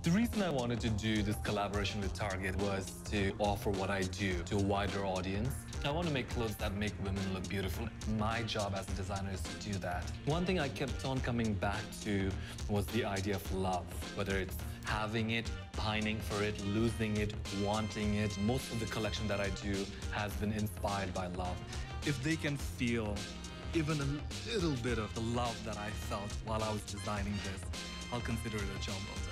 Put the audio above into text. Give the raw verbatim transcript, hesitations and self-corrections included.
The reason I wanted to do this collaboration with Target was to offer what I do to a wider audience. I want to make clothes that make women look beautiful. My job as a designer is to do that. One thing I kept on coming back to was the idea of love, whether it's having it, pining for it, losing it, wanting it. Most of the collection that I do has been inspired by love. If they can feel even a little bit of the love that I felt while I was designing this, I'll consider it a job well done.